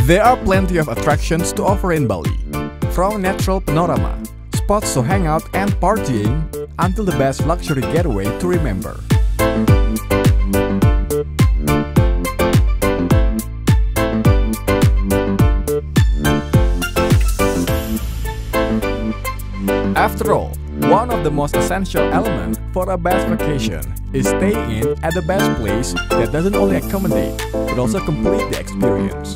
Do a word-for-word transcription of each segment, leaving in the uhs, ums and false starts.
There are plenty of attractions to offer in Bali, from natural panorama, spots to hang out and partying, until the best luxury getaway to remember. After all, one of the most essential elements for a best vacation is staying at the best place that doesn't only accommodate, but also complete the experience.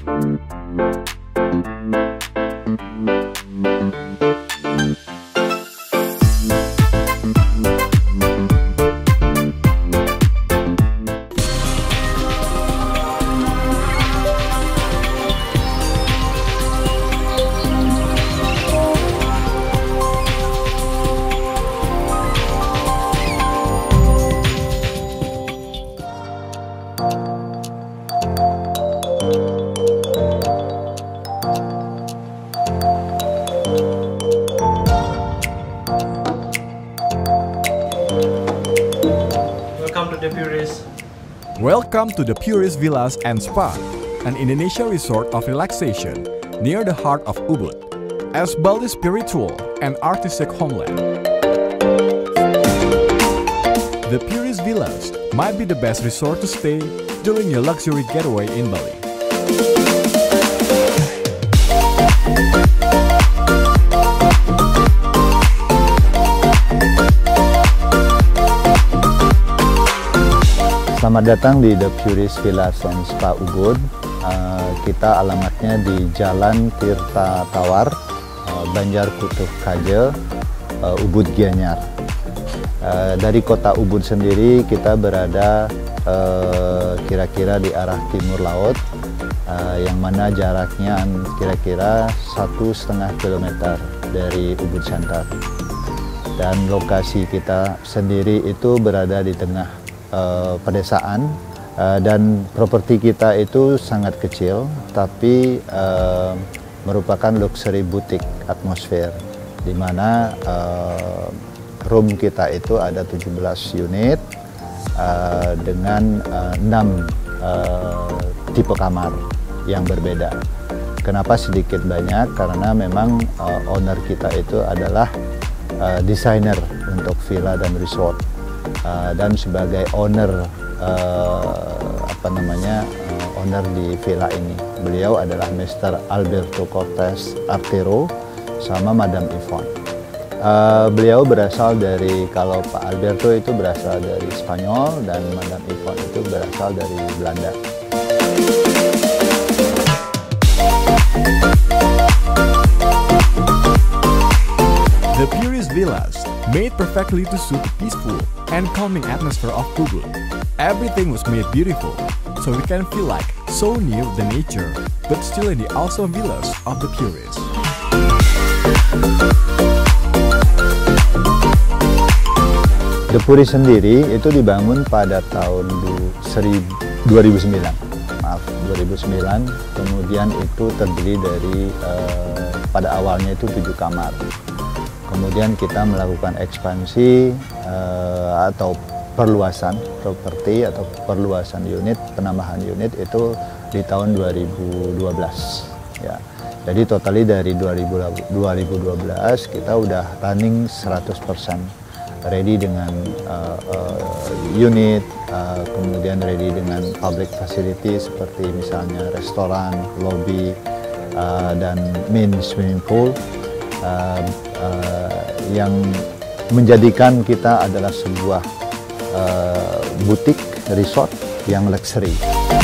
Welcome to the Puris. Welcome to the Puris Villas and Spa, an Indonesia resort of relaxation near the heart of Ubud, as Bali's spiritual and artistic homeland. The Puris Villas might be the best resort to stay during your luxury getaway in Bali. Selamat datang di The Puris Villas and Spa Ubud. Uh, kita alamatnya di Jalan Tirta Tawar, uh, Banjar Kutub Kaje, uh, Ubud Gianyar. Uh, dari kota Ubud sendiri kita berada kira-kira uh, di arah timur laut, uh, yang mana jaraknya kira-kira satu setengah kilometer dari Ubud Center. Dan lokasi kita sendiri itu berada di tengah Uh, pedesaan, uh, dan properti kita itu sangat kecil tapi uh, merupakan luxury boutique atmosfer, di mana uh, room kita itu ada tujuh belas unit uh, dengan uh, enam uh, tipe kamar yang berbeda. Kenapa sedikit banyak? Karena memang uh, owner kita itu adalah uh, desainer untuk villa dan resort. Uh, dan sebagai owner uh, apa namanya uh, owner di villa ini, beliau adalah mister Alberto Cortés Artero sama Madam Yvonne. Uh, beliau berasal dari, kalau Pak Alberto itu berasal dari Spanyol dan Madam Yvonne itu berasal dari Belanda. The Puris Villas, made perfectly to suit the peaceful and calming atmosphere of Ubud. Everything was made beautiful, so we can feel like so near the nature, but still in the awesome villas of the Puris. The Puris sendiri itu dibangun pada tahun dua ribu sembilan, maaf dua ribu sembilan, kemudian itu terdiri dari uh, pada awalnya itu tujuh kamar. Kemudian kita melakukan ekspansi uh, atau perluasan properti atau perluasan unit, penambahan unit itu di tahun dua ribu dua belas. Ya. Jadi totali dari dua ribu dua belas kita udah running seratus persen ready dengan uh, uh, unit, uh, kemudian ready dengan public facility seperti misalnya restoran, lobby, uh, dan main swimming pool. Uh, uh, yang menjadikan kita adalah sebuah uh, butik resort yang luxury.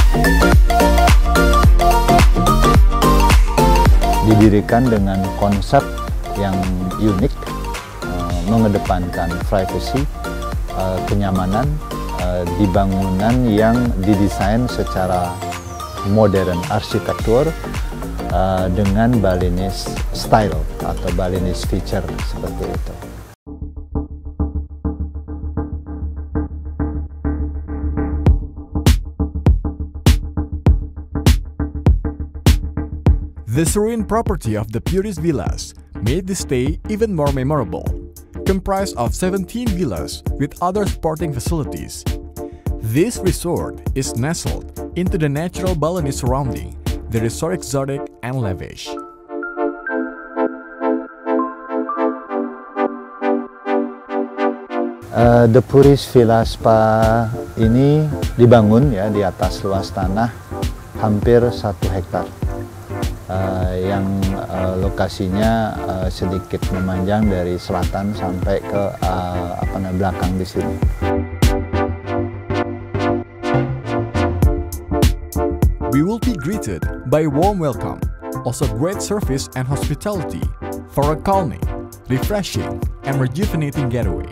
Didirikan dengan konsep yang unik, uh, mengedepankan privacy, uh, kenyamanan, uh, di bangunan yang didesain secara modern arsitektur, Uh, dengan Balinese style atau Balinese feature seperti itu. The serene property of the Puris Villas made the stay even more memorable. Comprised of seventeen villas with other sporting facilities, this resort is nestled into the natural Balinese surrounding There is so exotic and lavish. Uh, The Puris Villa Spa ini dibangun ya di atas luas tanah hampir satu hektar, uh, yang uh, lokasinya uh, sedikit memanjang dari selatan sampai ke uh, apa namanya belakang di sini. We will be greeted by a warm welcome, also great service and hospitality for a calming, refreshing, and rejuvenating getaway.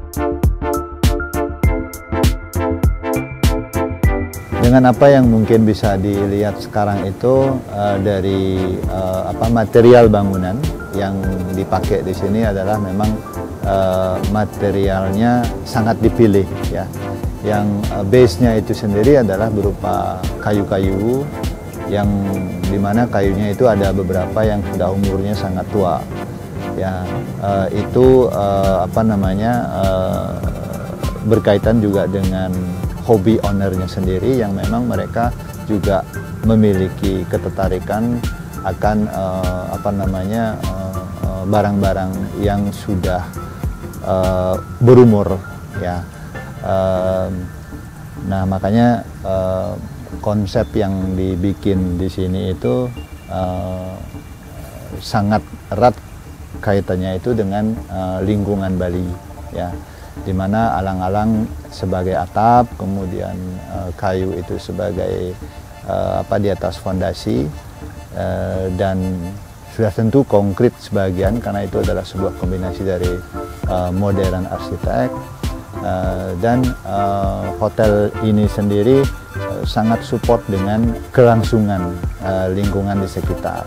Dengan apa yang mungkin bisa dilihat sekarang itu uh, dari uh, apa material bangunan yang dipakai di sini adalah memang uh, materialnya sangat dipilih ya. Yang uh, base-nya itu sendiri adalah berupa kayu-kayu yang dimana kayunya itu ada beberapa yang sudah umurnya sangat tua ya. Uh, itu uh, apa namanya uh, berkaitan juga dengan hobi ownernya sendiri yang memang mereka juga memiliki ketertarikan akan uh, apa namanya barang-barang uh, uh, yang sudah uh, berumur ya. Uh, nah makanya uh, konsep yang dibikin di sini itu uh, sangat erat kaitannya itu dengan uh, lingkungan Bali ya, di mana alang-alang sebagai atap, kemudian uh, kayu itu sebagai uh, apa di atas fondasi, uh, dan sudah tentu konkret sebagian karena itu adalah sebuah kombinasi dari uh, modern arsitek, uh, dan uh, hotel ini sendiri uh, sangat support dengan kelangsungan uh, lingkungan di sekitar.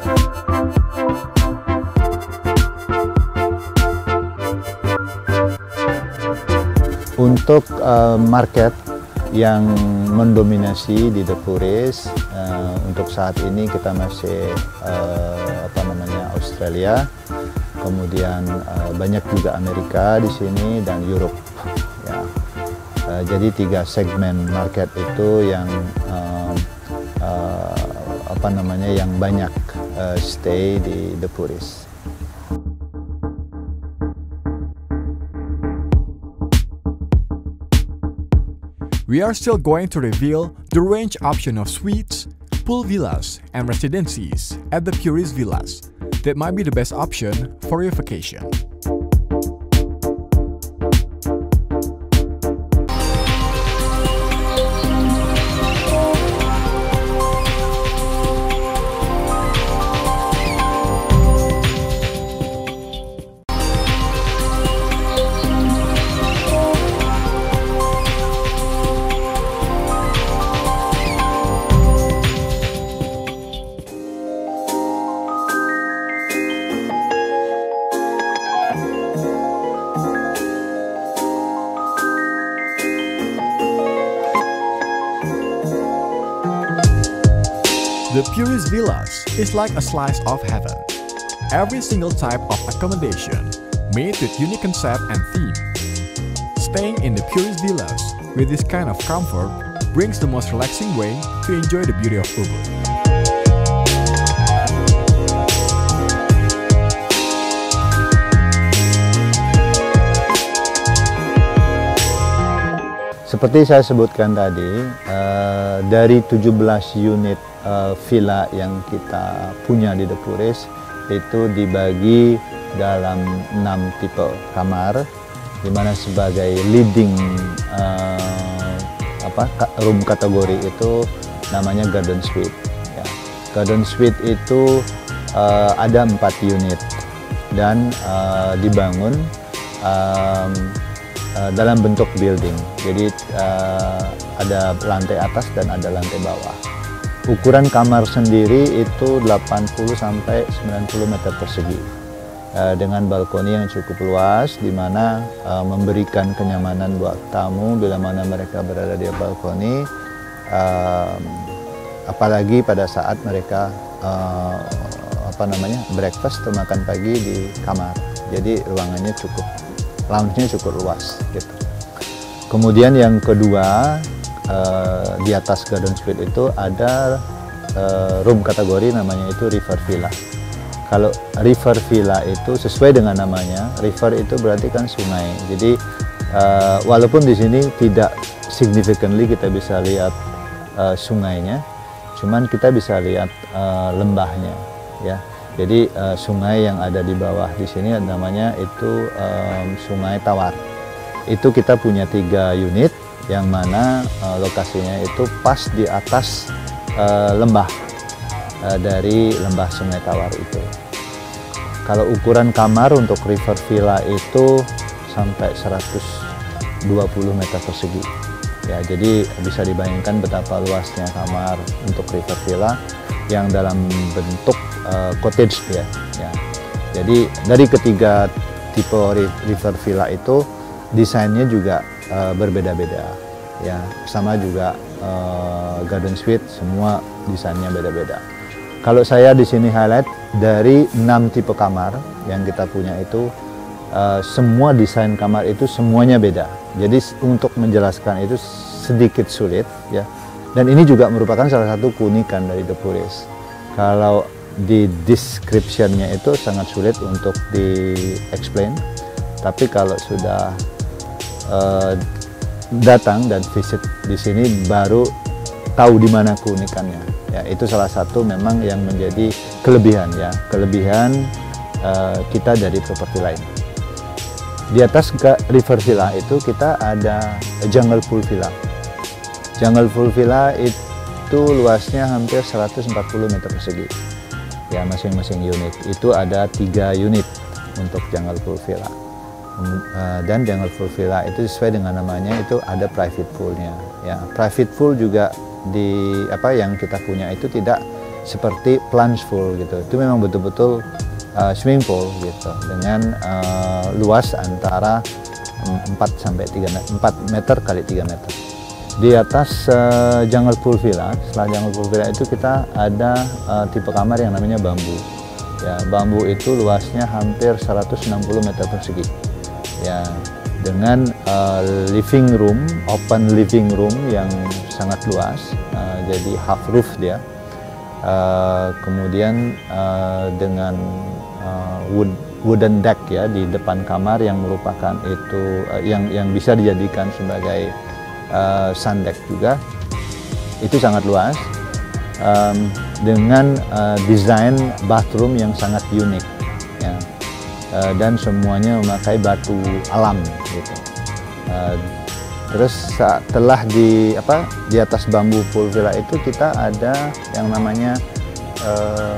Untuk uh, market yang mendominasi di The Puris, uh, untuk saat ini kita masih uh, apa namanya Australia, kemudian uh, banyak juga Amerika di sini dan Europe. Ya. Uh, jadi tiga segmen market itu yang uh, uh, apa namanya yang banyak uh, stay di The Puris. We are still going to reveal the range option of suites, pool villas, and residencies at the Puris Villas that might be the best option for your vacation. The Puris Villas is like a slice of heaven. Every single type of accommodation made with unique concept and theme. Staying in the Puris Villas with this kind of comfort brings the most relaxing way to enjoy the beauty of Ubud. Seperti saya sebutkan tadi, uh, dari tujuh belas unit uh, villa yang kita punya di The Puris itu dibagi dalam enam tipe kamar, di mana sebagai leading uh, apa room kategori itu namanya Garden Suite. Ya. Garden Suite itu uh, ada empat unit dan uh, dibangun um, Uh, dalam bentuk building, jadi uh, ada lantai atas dan ada lantai bawah. Ukuran kamar sendiri itu delapan puluh sampai sembilan puluh meter persegi, uh, dengan balkoni yang cukup luas, di mana uh, memberikan kenyamanan buat tamu bila mana mereka berada di balkoni, uh, apalagi pada saat mereka uh, apa namanya breakfast atau makan pagi di kamar. Jadi ruangannya cukup, lounge-nya cukup luas gitu. Kemudian yang kedua, uh, di atas Garden Suite itu ada uh, room kategori namanya itu river villa. Kalau river villa itu sesuai dengan namanya, river itu berarti kan sungai. Jadi uh, walaupun di sini tidak significantly kita bisa lihat uh, sungainya, cuman kita bisa lihat uh, lembahnya, ya. Jadi uh, sungai yang ada di bawah di sini namanya itu um, Sungai Tawar. Itu kita punya tiga unit, yang mana uh, lokasinya itu pas di atas uh, lembah uh, dari lembah Sungai Tawar itu. Kalau ukuran kamar untuk river villa itu sampai seratus dua puluh meter persegi. Ya, jadi bisa dibayangkan betapa luasnya kamar untuk river villa yang dalam bentuk uh, cottage ya. Ya. Jadi dari ketiga tipe river villa itu desainnya juga uh, berbeda-beda. Ya, sama juga uh, garden suite, semua desainnya beda-beda. Kalau saya di sini highlight dari enam tipe kamar yang kita punya itu, uh, semua desain kamar itu semuanya beda. Jadi untuk menjelaskan itu sedikit sulit, ya. Dan ini juga merupakan salah satu keunikan dari The Purist. Kalau di description-nya itu sangat sulit untuk di-explain, tapi kalau sudah uh, datang dan visit di sini baru tahu di mana keunikannya. Ya, itu salah satu memang yang menjadi kelebihan ya, kelebihan uh, kita dari properti lain. Di atas ke river villa itu kita ada jungle pool villa. Jungle pool villa itu luasnya hampir seratus empat puluh meter persegi. Ya, masing-masing unit itu ada tiga unit untuk jungle pool villa. Uh, dan jungle pool villa itu sesuai dengan namanya itu ada private poolnya. Ya, private pool juga di apa yang kita punya itu tidak seperti plunge pool gitu. Itu memang betul-betul uh, swimming pool gitu dengan uh, luas antara empat sampai tiga empat meter kali tiga meter. Di atas uh, jungle pool villa, setelah jungle pool villa itu kita ada uh, tipe kamar yang namanya bambu. Ya, bambu itu luasnya hampir seratus enam puluh meter persegi. Ya, dengan uh, living room, open living room yang sangat luas, uh, jadi half roof dia. Uh, kemudian uh, dengan uh, wood, wooden deck ya di depan kamar yang merupakan itu uh, yang yang bisa dijadikan sebagai uh, sun deck juga. Itu sangat luas um, dengan uh, desain bathroom yang sangat unik. Ya. Uh, dan semuanya memakai batu alam gitu. Uh, terus setelah di apa di atas bambu pool villa itu kita ada yang namanya uh,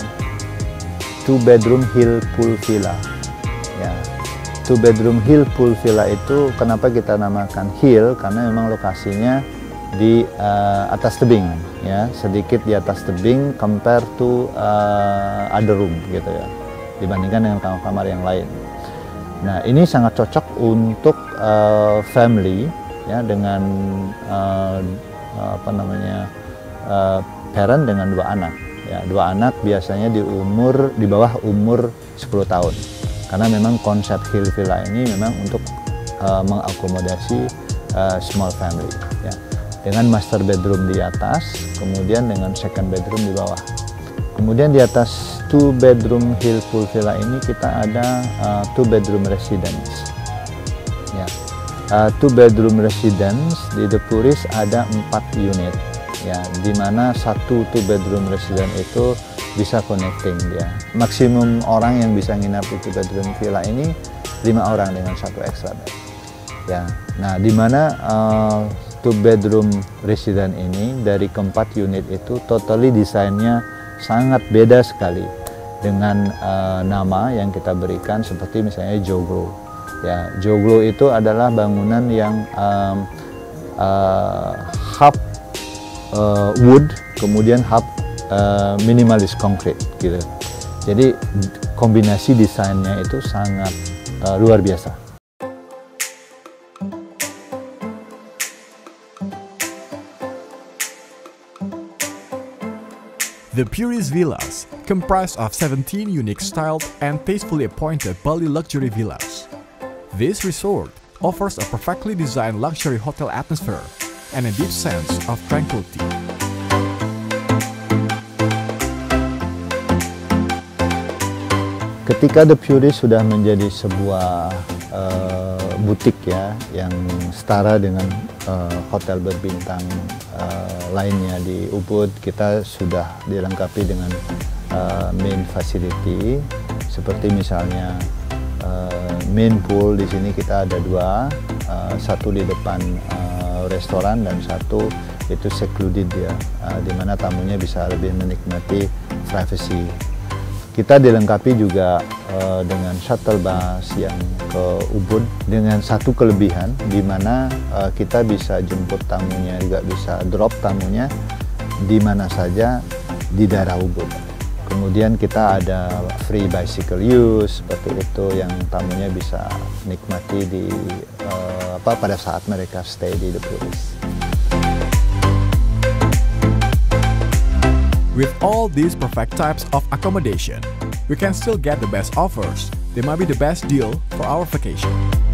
two bedroom hill pool villa. Ya, two bedroom hill pool villa itu kenapa kita namakan hill, karena memang lokasinya di uh, atas tebing ya, sedikit di atas tebing compare to uh, other room gitu ya, dibandingkan dengan kamar-kamar yang lain. Nah, ini sangat cocok untuk uh, family ya, dengan uh, apa namanya uh, parent dengan dua anak ya. Dua anak biasanya di umur di bawah umur sepuluh tahun, karena memang konsep hill villa ini memang untuk uh, mengakomodasi uh, small family ya, dengan master bedroom di atas, kemudian dengan second bedroom di bawah. Kemudian di atas two bedroom hill pool villa ini kita ada uh, two bedroom residence. Ya, uh, two bedroom residence di The Purist ada empat unit. Ya, di mana satu two bedroom residence itu bisa connecting dia. Maksimum orang yang bisa nginap di two bedroom villa ini lima orang dengan satu extra bed. Ya, nah di mana uh, two bedroom residence ini dari keempat unit itu totally desainnya sangat beda sekali dengan uh, nama yang kita berikan, seperti misalnya Joglo. Ya, Joglo itu adalah bangunan yang um, uh, half uh, wood, kemudian half uh, minimalis concrete gitu. Jadi kombinasi desainnya itu sangat uh, luar biasa. The Purist Villas comprise of seventeen unique styled and tastefully appointed Bali luxury villas. This resort offers a perfectly designed luxury hotel atmosphere and a deep sense of tranquility. Ketika The Purist sudah menjadi sebuah uh, butik ya yang setara dengan uh, hotel berbintang uh, lainnya di Ubud, kita sudah dilengkapi dengan uh, main facility seperti misalnya uh, main pool. Di sini kita ada dua, uh, satu di depan uh, restoran dan satu itu secluded ya, uh, di mana tamunya bisa lebih menikmati privacy. Kita dilengkapi juga uh, dengan shuttle bus yang ke Ubud dengan satu kelebihan, di mana uh, kita bisa jemput tamunya, juga bisa drop tamunya di mana saja di daerah Ubud. Kemudian kita ada free bicycle use seperti itu yang tamunya bisa nikmati di uh, apa pada saat mereka stay di The Purist. With all these perfect types of accommodation, we can still get the best offers. They might be the best deal for our vacation.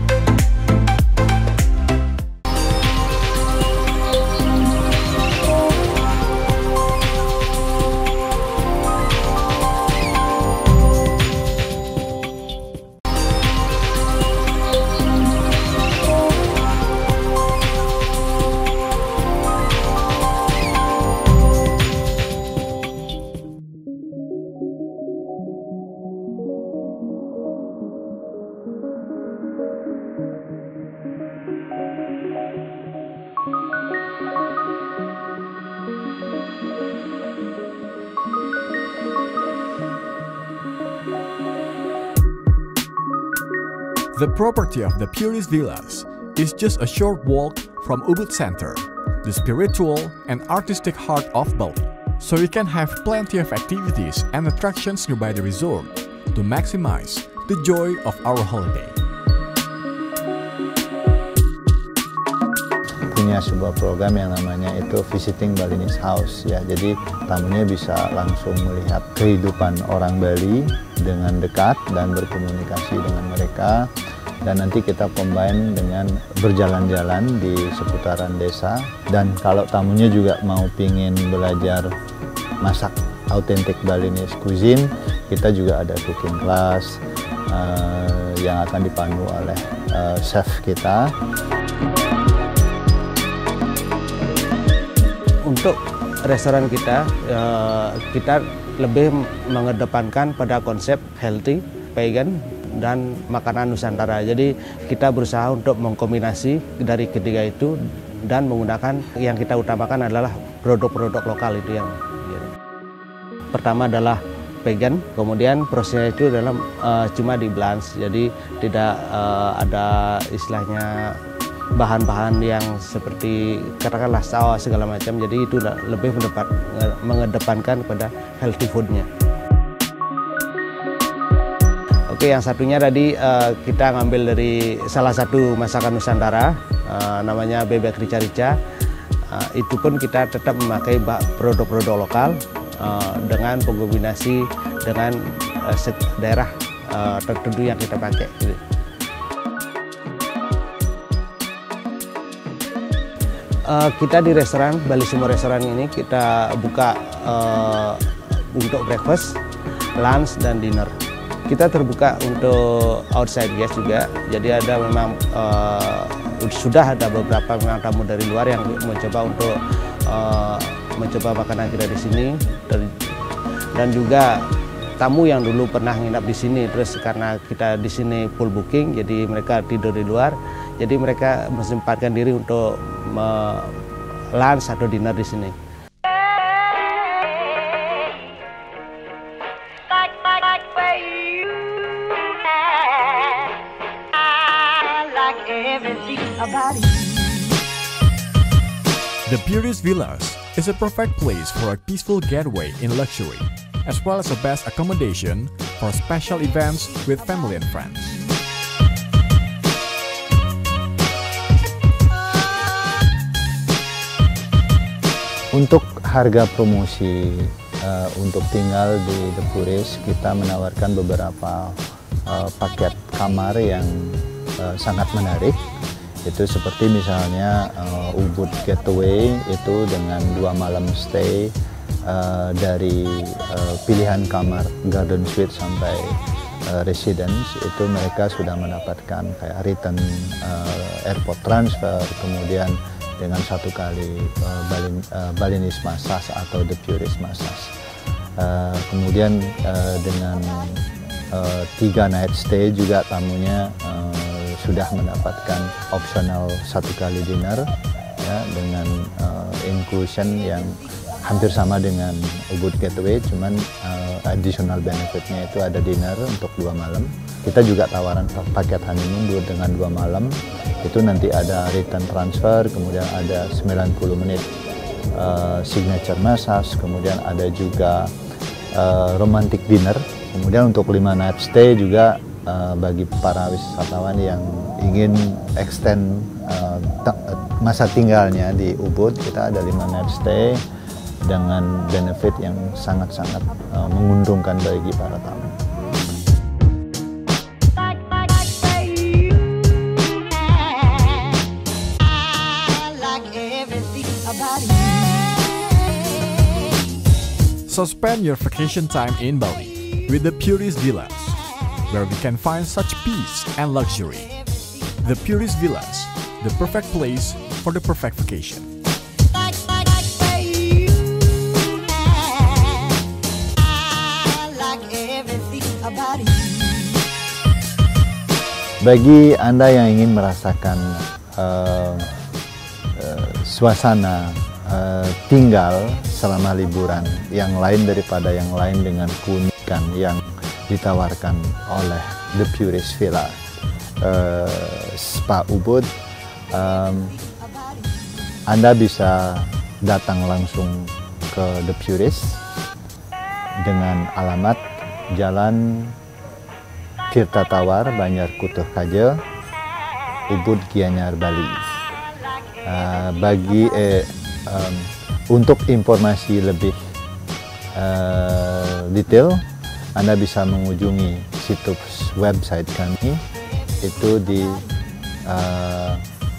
The property of The Purist Villas is just a short walk from Ubud Center, the spiritual and artistic heart of Bali, so you can have plenty of activities and attractions nearby the resort to maximize the joy of our holiday. Punya sebuah program yang namanya itu Visiting Balinese House ya, jadi tamunya bisa langsung melihat kehidupan orang Bali dengan dekat dan berkomunikasi dengan mereka. Dan nanti kita combine dengan berjalan-jalan di seputaran desa. Dan kalau tamunya juga mau pingin belajar masak autentik Balinese cuisine, kita juga ada cooking class uh, yang akan dipandu oleh uh, chef kita. Untuk restoran kita, uh, kita lebih mengedepankan pada konsep healthy, vegan, dan makanan Nusantara. Jadi kita berusaha untuk mengkombinasi dari ketiga itu dan menggunakan yang kita utamakan adalah produk-produk lokal itu yang gitu. Pertama adalah vegan, kemudian prosesnya itu adalah uh, cuma di blends, jadi tidak uh, ada istilahnya bahan-bahan yang seperti katakanlah saus segala macam. Jadi itu lebih mendepan, mengedepankan pada healthy foodnya. Oke, yang satunya tadi uh, kita ngambil dari salah satu masakan Nusantara, uh, namanya bebek rica-rica. Uh, itu pun kita tetap memakai produk-produk lokal uh, dengan pengombinasi dengan uh, daerah uh, tertentu yang kita pakai. Gitu. Uh, kita di restoran Bali Sumo Restoran ini kita buka uh, untuk breakfast, lunch, dan dinner. Kita terbuka untuk outside guest juga, jadi ada memang uh, sudah ada beberapa memang tamu dari luar yang mencoba untuk uh, mencoba makanan kita di sini, dan juga tamu yang dulu pernah nginap di sini, terus karena kita di sini full booking, jadi mereka tidur di luar, jadi mereka menyempatkan diri untuk uh, lunch atau dinner di sini. The Purist Villas is a perfect place for a peaceful getaway in luxury, as well as the best accommodation for special events with family and friends. Untuk harga promosi uh, untuk tinggal di The Purist, kita menawarkan beberapa uh, paket kamar yang uh, sangat menarik. Itu seperti misalnya uh, Ubud Getaway itu dengan dua malam stay uh, dari uh, pilihan kamar Garden Suite sampai uh, residents itu mereka sudah mendapatkan kayak return uh, airport transfer, kemudian dengan satu kali uh, balin, uh, Balinese massage atau the purist massage. Uh, kemudian uh, dengan uh, tiga night stay juga tamunya uh, sudah mendapatkan optional satu kali dinner ya, dengan uh, inclusion yang hampir sama dengan Ubud Gateway, cuman uh, additional benefitnya itu ada dinner untuk dua malam. Kita juga tawaran paket honeymoon dengan dua malam, itu nanti ada return transfer, kemudian ada sembilan puluh menit uh, signature massage, kemudian ada juga uh, romantic dinner, kemudian untuk lima night stay juga uh, bagi para wisatawan yang ingin extend uh, masa tinggalnya di Ubud, kita ada lima night stay dengan benefit yang sangat-sangat uh, menguntungkan bagi para tamu. So spend your vacation time in Bali with the Purist Villas, where we can find such peace and luxury. The Purist Villas, the perfect place for the perfect vacation. Bagi Anda yang ingin merasakan uh, uh, suasana uh, tinggal selama liburan yang lain daripada yang lain dengan keunikan yang ditawarkan oleh The Purist Villa uh, Spa Ubud, um, Anda bisa datang langsung ke The Purist dengan alamat Jalan Tirta Tawar, Banjar Kutuh Kajel, Ubud Gianyar, Bali. Uh, bagi eh, um, untuk informasi lebih uh, detail, Anda bisa mengunjungi situs website kami itu di uh,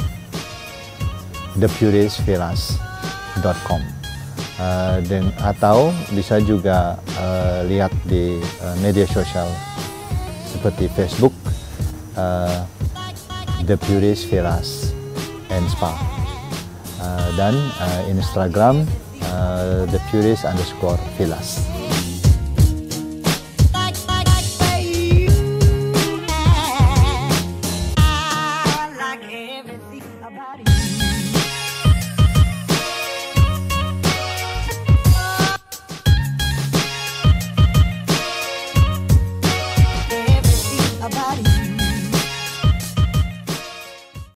the purist villas dot com. Uh, dan atau bisa juga uh, lihat di uh, media sosial seperti Facebook, uh, The Purist Villas and Spa, uh, dan uh, Instagram uh, The Purist underscore Villas.